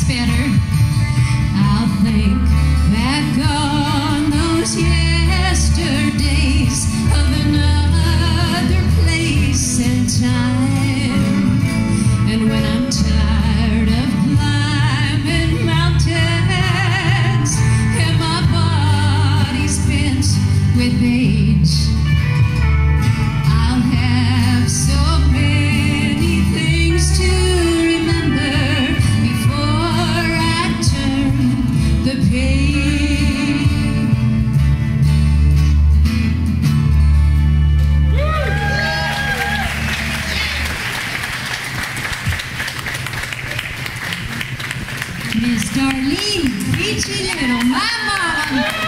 better. I'll think back on those yesterdays of another place and time. And when I'm tired of climbing mountains and my body's bent with age, I'll have so many things to remember before I turn the page. Miss Darlene, Peachy, little my mama.